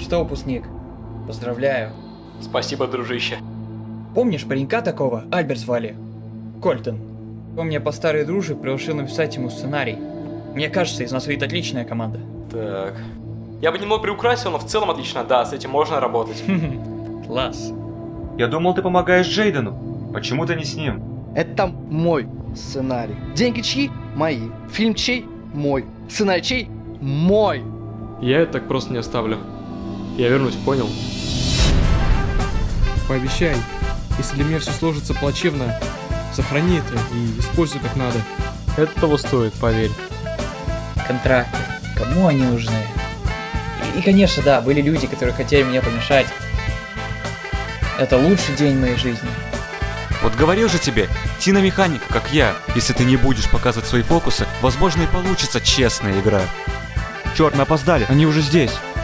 Что, выпускник? Поздравляю. Спасибо, дружище. Помнишь паренька такого? Альберт звали. Кольтон. Он мне по старой дружбе пригласил написать ему сценарий. Мне кажется, из нас выйдет отличная команда. Так. Я бы немного приукрасил, но в целом отлично. Да, с этим можно работать. Класс. Я думал, ты помогаешь Джейдену. Почему ты не с ним? Это мой сценарий. Деньги чьи? Мои. Фильм чей? Мой. Сценарий чей? Мой. Я это так просто не оставлю. Я вернусь, понял? Пообещай, если для меня все сложится плачевно, сохрани это и используй как надо. Это того стоит, поверь. Контракты. Кому они нужны? И, конечно, да, были люди, которые хотели мне помешать. Это лучший день моей жизни. Вот говорил же тебе, киномеханик, как я. Если ты не будешь показывать свои фокусы, возможно и получится честная игра. Черт, мы опоздали, они уже здесь.